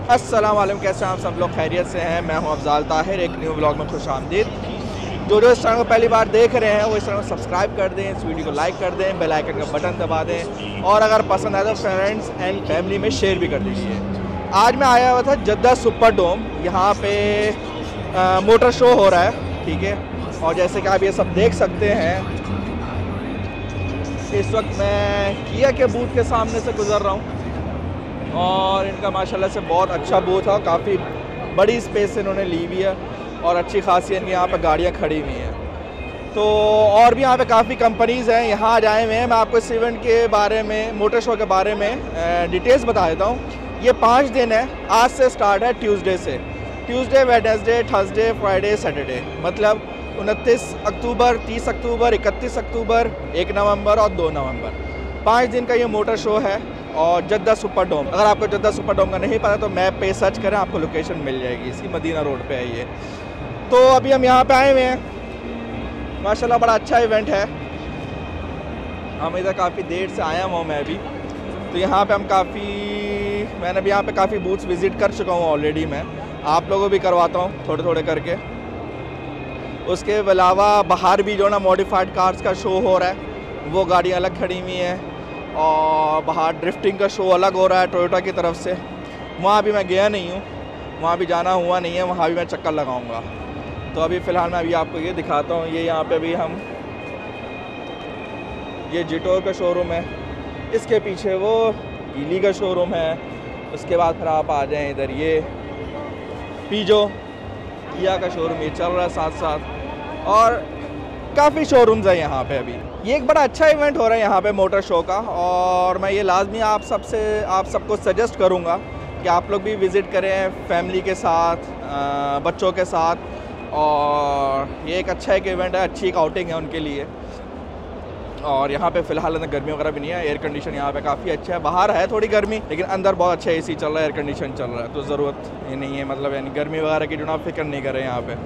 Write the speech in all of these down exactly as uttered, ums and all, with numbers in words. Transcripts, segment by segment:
अस्सलाम वालेकुम, कैसे हैं आप सब लोग? खैरियत से हैं? मैं हूं अफजाल ताहिर, एक न्यू ब्लॉग में खुश आमदीद। जो जो इस चैनल को पहली बार देख रहे हैं वो इस चैनल को सब्सक्राइब कर दें, इस वीडियो को लाइक कर दें, बेल आइकन का बटन दबा दें और अगर पसंद आए तो फ्रेंड्स एंड फैमिली में शेयर भी कर दीजिए। आज मैं आया हुआ था जद्दा सुपर डोम, यहाँ पे आ, मोटर शो हो रहा है, ठीक है। और जैसे कि आप ये सब देख सकते हैं, इस वक्त मैं किया के बूथ के सामने से गुज़र रहा हूँ और इनका माशाल्लाह से बहुत अच्छा बूथ है और काफ़ी बड़ी स्पेस इन्होंने ली हुई है और अच्छी खासी इनकी यहाँ पर गाड़ियाँ खड़ी हुई हैं। तो और भी यहाँ पे काफ़ी कंपनीज़ हैं, यहाँ आ जाए हुए हैं। मैं आपको इस इवेंट के बारे में, मोटर शो के बारे में डिटेल्स बता देता हूँ। ये पाँच दिन है, आज से स्टार्ट है ट्यूसडे से। Tuesday, Wednesday, Thursday, Friday, Saturday, मतलब उनतीस अक्टूबर, तीस अक्टूबर, इकतीस अक्टूबर, एक नवंबर और दो नवंबर, पाँच दिन का ये मोटर शो है। और जद्दा सुपर डोम, अगर आपको जद्दा सुपर डोम का नहीं पता तो मैप पे सर्च करें, आपको लोकेशन मिल जाएगी। इसी मदीना रोड पे है ये। तो अभी हम यहाँ पे आए हुए हैं, माशाल्लाह बड़ा अच्छा इवेंट है। हम इधर काफ़ी देर से आया हूँ मैं भी, तो यहाँ पे हम काफ़ी, मैंने भी यहाँ पे काफ़ी बूथ्स विज़िट कर चुका हूँ ऑलरेडी। मैं आप लोगों भी करवाता हूँ थोड़े थोड़े करके। उसके अलावा बाहर भी जो ना मॉडिफाइड कार्स का शो हो रहा है, वो गाड़ियाँ अलग खड़ी हुई हैं और बाहर ड्रिफ्टिंग का शो अलग हो रहा है टोयोटा की तरफ से। वहाँ भी मैं गया नहीं हूँ, वहाँ भी जाना हुआ नहीं है, वहाँ भी मैं चक्कर लगाऊंगा। तो अभी फ़िलहाल मैं अभी आपको ये दिखाता हूँ। ये यहाँ पे भी हम, ये जिटोर का शोरूम है, इसके पीछे वो गीली का शोरूम है। उसके बाद फिर आप आ जाएँ इधर, ये पीजो किया का शोरूम ये चल रहा है साथ साथ, और काफ़ी शोरूम्स हैं यहाँ पे। अभी ये एक बड़ा अच्छा इवेंट हो रहा है यहाँ पे मोटर शो का, और मैं ये लाजमी आप सबसे आप सबको सजेस्ट करूँगा कि आप लोग भी विज़िट करें फैमिली के साथ, बच्चों के साथ। और ये एक अच्छा एक इवेंट है, अच्छी एक आउटिंग है उनके लिए। और यहाँ पे फ़िलहाल अंदर गर्मी वगैरह भी नहीं है, एयर कंडीशन यहाँ पे काफ़ी अच्छा है। बाहर है थोड़ी गर्मी, लेकिन अंदर बहुत अच्छा एसी चल रहा है, एयर कंडीशन चल रहा है, तो ज़रूरत ये नहीं है, मतलब यानी गर्मी वगैरह की जो ना फिक्र नहीं करें यहाँ पे।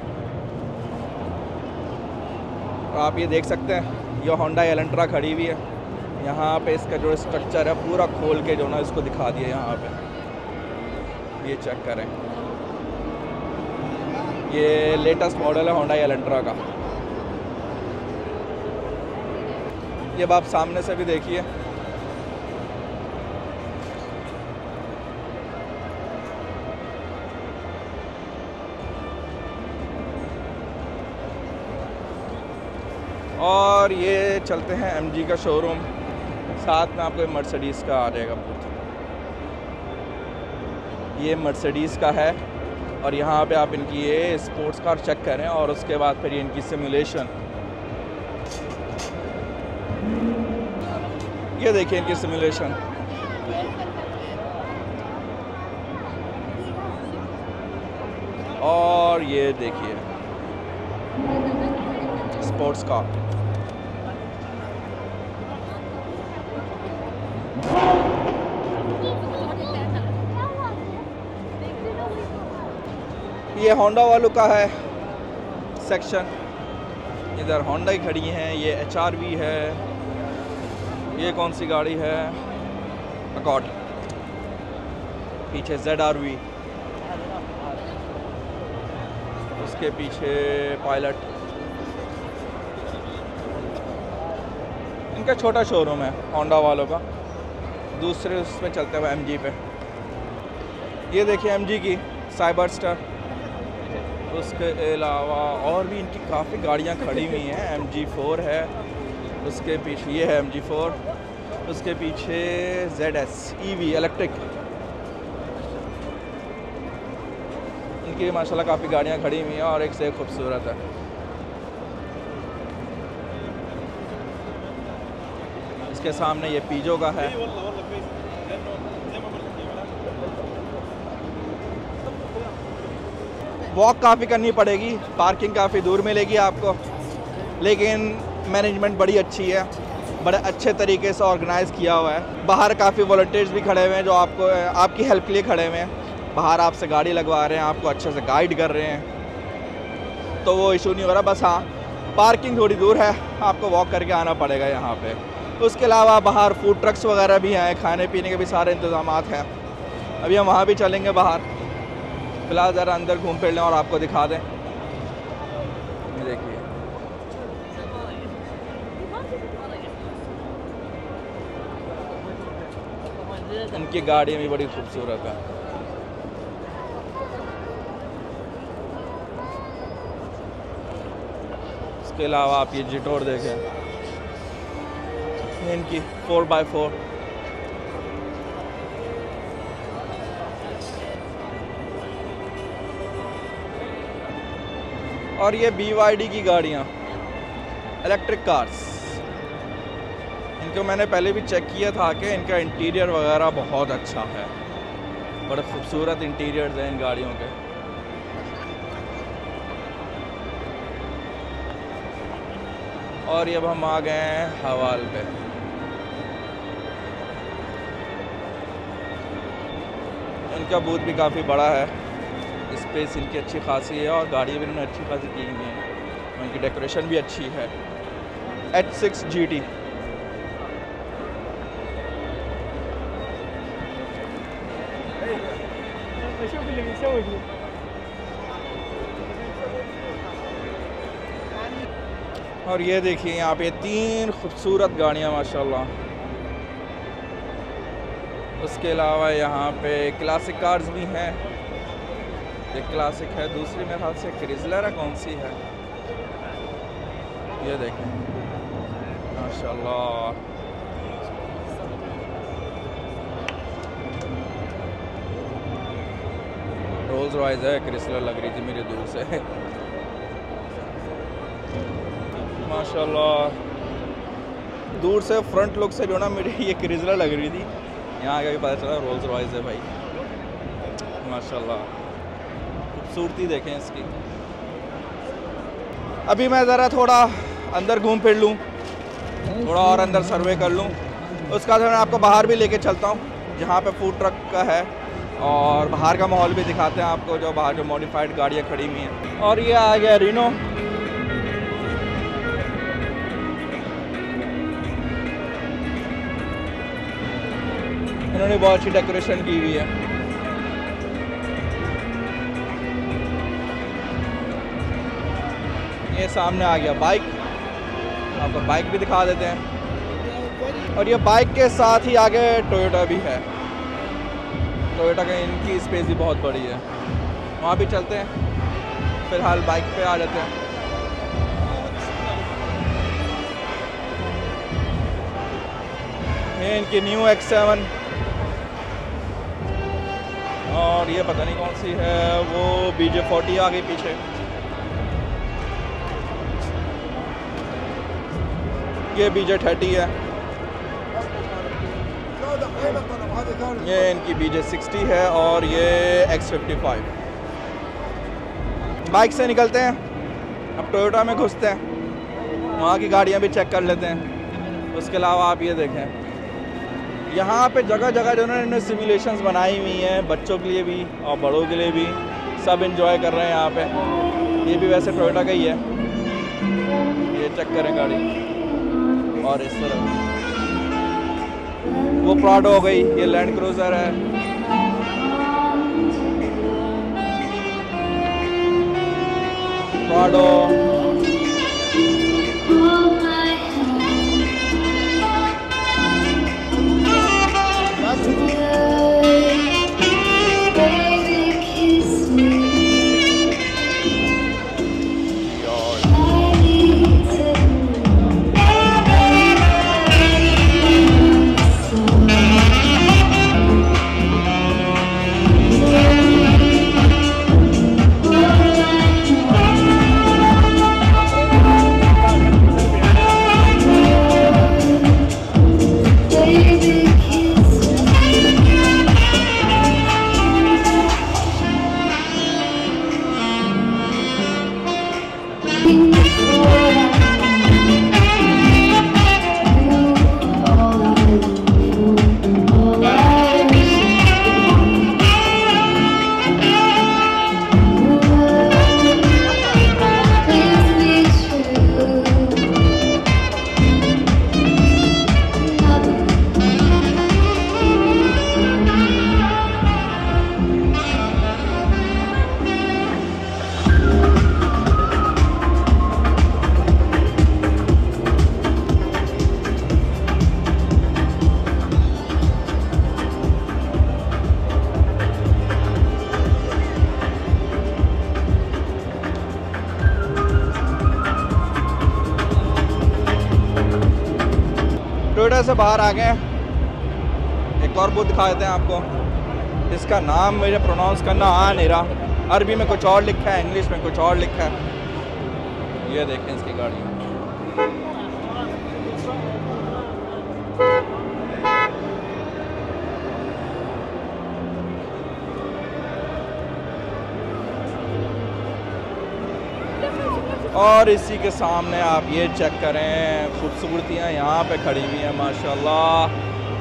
आप ये देख सकते हैं, ये होंडा एलेंट्रा खड़ी हुई है यहाँ पे। इसका जो स्ट्रक्चर है पूरा खोल के जो ना इसको दिखा दिया यहाँ पे, ये चेक करें। ये लेटेस्ट मॉडल है होंडा एलेंट्रा का। ये आप सामने से भी देखिए, और ये चलते हैं एमजी का शोरूम, साथ में आपको मर्सिडीज़ का आ जाएगा बूथ। ये मर्सिडीज़ का है और यहाँ पे आप इनकी ये स्पोर्ट्स कार चेक करें और उसके बाद फिर ये इनकी सिमुलेशन, ये देखिए इनकी सिमुलेशन। और ये देखिए स्पोर्ट्स कार। ये होंडा वालों का है सेक्शन, इधर होंडा ही खड़ी हैं। ये एच आर वी है, ये कौन सी गाड़ी है, अकॉर्ड, पीछे जेड आर वी, उसके पीछे पायलट। इनका छोटा शोरूम है होंडा वालों का। दूसरे उसमें चलते हुए एमजी पे, ये देखिए एमजी की साइबर स्टार। उसके अलावा और भी इनकी काफ़ी गाड़ियाँ खड़ी हुई हैं। एम जी फोर है, उसके पीछे ये है एम जी फोर, उसके पीछे Z S E V electric. इनकी माशाल्लाह काफ़ी गाड़ियाँ खड़ी हुई हैं और एक से एक खूबसूरत है। इसके सामने ये पीजो का है। वॉक काफ़ी करनी पड़ेगी, पार्किंग काफ़ी दूर मिलेगी आपको, लेकिन मैनेजमेंट बड़ी अच्छी है, बड़े अच्छे तरीके से ऑर्गेनाइज़ किया हुआ है। बाहर काफ़ी वॉलंटियर्स भी खड़े हुए हैं जो आपको आपकी हेल्प के लिए खड़े हुए हैं। बाहर आपसे गाड़ी लगवा रहे हैं, आपको अच्छे से गाइड कर रहे हैं, तो वो इशू नहीं हो रहा। बस हाँ, पार्किंग थोड़ी दूर है, आपको वॉक करके आना पड़ेगा यहाँ पे। उसके अलावा बाहर फूड ट्रक्स वगैरह भी हैं, खाने पीने के भी सारे इंतज़ाम हैं। अभी हम वहाँ भी चलेंगे बाहर, फिलहाल ज़रा अंदर घूम फिर लें और आपको दिखा दें। ये देखिए उनकी गाड़ी भी बड़ी खूबसूरत है। इसके अलावा आप ये जिटोर देखें, इनकी फोर बाई फोर। और ये बी वाई डी की गाड़ियाँ, इलेक्ट्रिक कार्स, इनको मैंने पहले भी चेक किया था कि इनका इंटीरियर वगैरह बहुत अच्छा है, बड़े खूबसूरत इंटीरियर्स हैं इन गाड़ियों के। और ये अब हम आ गए हैं हवाल पे। इनका बूथ भी काफ़ी बड़ा है, स्पेस इनकी अच्छी खासी है और गाड़ियाँ भी इन्होंने अच्छी खासी की हुई हैं, इनकी डेकोरेशन भी अच्छी है। एच सिक्स जी टी और ये देखिए यहाँ पे तीन खूबसूरत गाड़ियाँ माशाल्लाह। उसके अलावा यहाँ पे क्लासिक कार्स भी हैं, एक क्लासिक है, दूसरी मेरे ख्याल से क्रिजलर है, कौन सी है ये देखें माशाल्लाह। रोल्स रॉयस है, क्रिसलर लग रही थी मेरे दूर से माशाल्लाह। दूर से फ्रंट लुक से जो ना मेरी ये क्रिसलर लग रही थी, यहाँ आके पता चला रोल्स रॉयस है भाई माशाल्लाह। खूबसूरती देखें इसकी। अभी मैं ज़रा थोड़ा अंदर घूम फिर लूँ, थोड़ा और अंदर सर्वे कर लूँ, उसके बाद मैं आपको बाहर भी लेके चलता हूँ जहाँ पे फूड ट्रक का है, और बाहर का माहौल भी दिखाते हैं आपको, जो बाहर जो मॉडिफाइड गाड़ियाँ खड़ी हुई हैं। और ये आ गया रीनो, इन्होंने बहुत अच्छी डेकोरेशन की हुई है। ये सामने आ गया बाइक, आपको बाइक भी दिखा देते हैं। और ये बाइक के साथ ही आगे टोयोटा भी है, टोयोटा का इनकी स्पेस भी बहुत बड़ी है, वहाँ भी चलते हैं। फिलहाल बाइक पे आ जाते हैं। ये इनकी न्यू एक्स सेवन, और ये पता नहीं कौन सी है, वो बी जे फोर्टी आ गई पीछे। ये बी जे थर्टी है, ये इनकी बी जे सिक्सटी है, और ये एक्स फिफ्टी फाइव। बाइक से निकलते हैं, अब टोयोटा में घुसते हैं, वहाँ की गाड़ियाँ भी चेक कर लेते हैं। उसके अलावा आप ये देखें, यहाँ पे जगह जगह जो उन्होंने सिमुलेशंस बनाई हुई हैं, बच्चों के लिए भी और बड़ों के लिए भी, सब एंजॉय कर रहे हैं यहाँ पे। ये भी वैसे टोयोटा का ही है, ये चेक करें गाड़ी। और इस तरह वो प्राडो हो गई, ये लैंड क्रूज़र है, प्राडो। से बाहर आ गए हैं। एक और बूथ दिखा देते हैं आपको। इसका नाम मुझे प्रोनाउंस करना आ नहीं रहा। अरबी में कुछ और लिखा है, इंग्लिश में कुछ और लिखा है। ये देखें इसकी गाड़ी। और इसी के सामने आप ये चेक करें, खूबसूरतियाँ यहाँ पे खड़ी हुई हैं माशाल्लाह।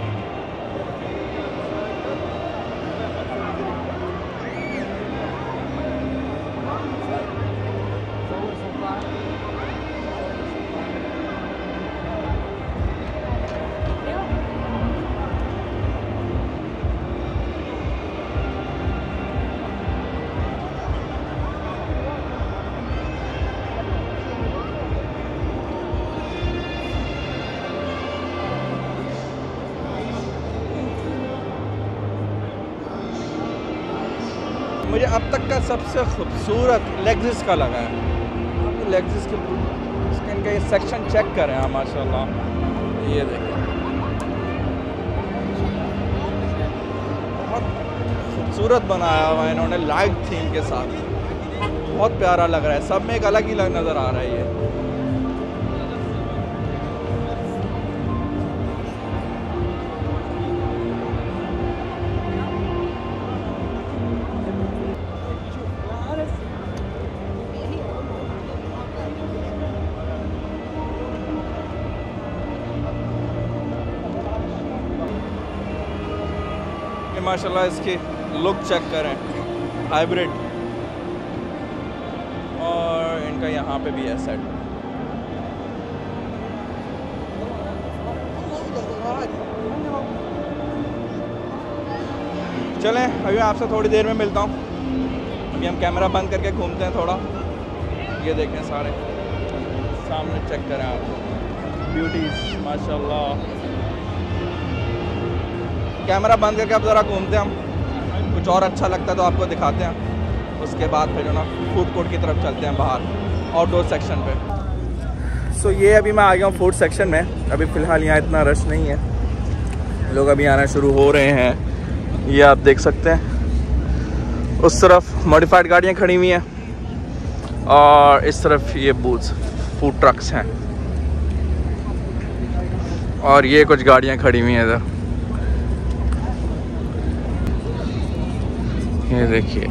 मुझे अब तक का सबसे खूबसूरत लेग्जिस का लगा है। लेग्जिस के इसके इनका ये सेक्शन चेक करें आप माशाल्लाह। ये देखिए बहुत खूबसूरत बनाया हुआ है इन्होंने लाइट थीम के साथ। बहुत प्यारा लग रहा है। सब में एक अलग ही लग नज़र आ रहा है ये। माशाल्लाह इसकी लुक चेक करें, हाइब्रिड। और इनका यहाँ पे भी है सेट। चलें अभी आपसे थोड़ी देर में मिलता हूँ। अभी हम कैमरा बंद करके घूमते हैं थोड़ा। ये देखें सारे सामने चेक करें आप, ब्यूटीज माशाल्लाह। कैमरा बंद करके अब ज़रा घूमते हैं हम। कुछ और अच्छा लगता है तो आपको दिखाते हैं। उसके बाद फिर जो ना फूड कोर्ट की तरफ चलते हैं बाहर, आउटडोर सेक्शन पे। सो so, ये अभी मैं आ गया हूँ फूड सेक्शन में। अभी फ़िलहाल यहाँ इतना रश नहीं है, लोग अभी आना शुरू हो रहे हैं। ये आप देख सकते हैं। उस तरफ मॉडिफाइड गाड़ियाँ खड़ी हुई हैं और इस तरफ ये बूथ्स फूड ट्रक्स हैं। और ये कुछ गाड़ियाँ खड़ी हुई हैं इधर। ये देखिए